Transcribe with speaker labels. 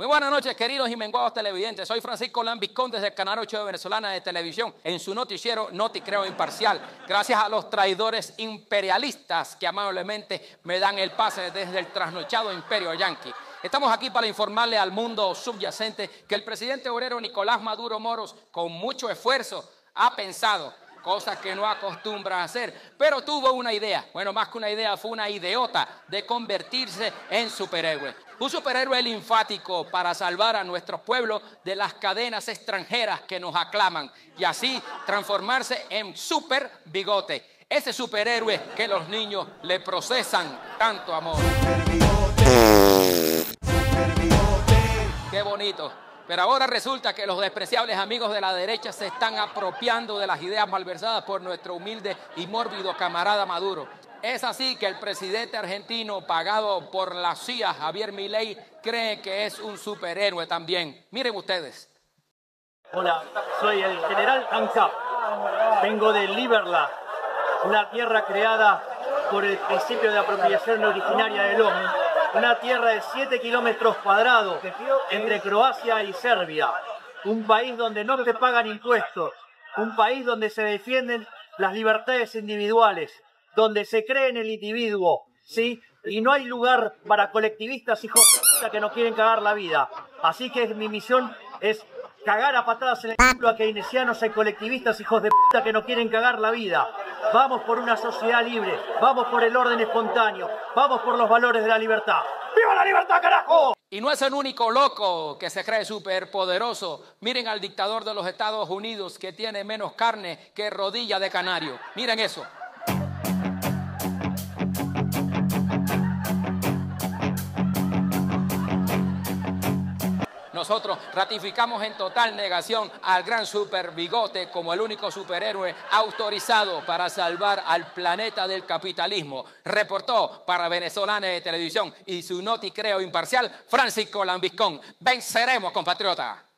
Speaker 1: Muy buenas noches, queridos y menguados televidentes. Soy Francisco Lambiscón desde el Canal 8 de Venezolana de Televisión, en su noticiero Noti Creo Imparcial. Gracias a los traidores imperialistas que amablemente me dan el pase desde el trasnochado imperio yanqui. Estamos aquí para informarle al mundo subyacente que el presidente obrero Nicolás Maduro Moros, con mucho esfuerzo, ha pensado, cosa que no acostumbra a hacer, pero tuvo una idea, bueno, más que una idea, fue una ideota de convertirse en superhéroe. Un superhéroe linfático para salvar a nuestros pueblos de las cadenas extranjeras que nos aclaman y así transformarse en super bigote. Ese superhéroe que los niños le procesan tanto amor. Qué bonito. Pero ahora resulta que los despreciables amigos de la derecha se están apropiando de las ideas malversadas por nuestro humilde y mórbido camarada Maduro. Es así que el presidente argentino, pagado por la CIA, Javier Milei, cree que es un superhéroe también. Miren ustedes.
Speaker 2: Hola, soy el general ANCAP. Vengo de Liberland, una tierra creada por el principio de apropiación originaria del hombre. Una tierra de 7 kilómetros cuadrados entre Croacia y Serbia. Un país donde no se pagan impuestos. Un país donde se defienden las libertades individuales. Donde se cree en el individuo, ¿sí? Y no hay lugar para colectivistas hijos de puta que no quieren cagar la vida. Así que mi misión es cagar a patadas en el culo a keynesianos y colectivistas hijos de puta que no quieren cagar la vida. Vamos por una sociedad libre, vamos por el orden espontáneo, vamos por los valores de la libertad. ¡Viva la libertad, carajo!
Speaker 1: Y no es el único loco que se cree superpoderoso. Miren al dictador de los Estados Unidos que tiene menos carne que rodilla de canario. Miren eso. Nosotros ratificamos en total negación al gran super bigote como el único superhéroe autorizado para salvar al planeta del capitalismo. Reportó para Venezolana de Televisión y su Noti Creo Imparcial, Francisco Lambiscón. Venceremos, compatriota.